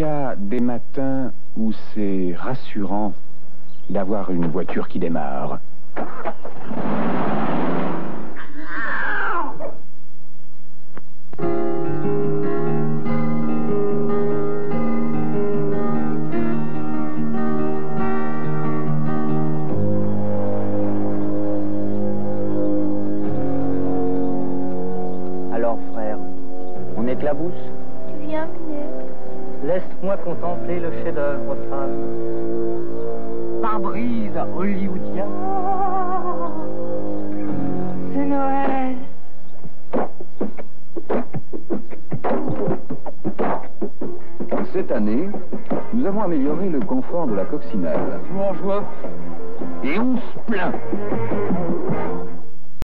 a des matins où c'est rassurant d'avoir une voiture qui démarre. Alors frère, on éclabousse? Tu viens, Minet? Laisse-moi contempler le chef-d'œuvre, femme. Pare-brise hollywoodien. C'est Noël. Cette année, nous avons amélioré le confort de la coccinelle. Joie en joie. Et on se plaint.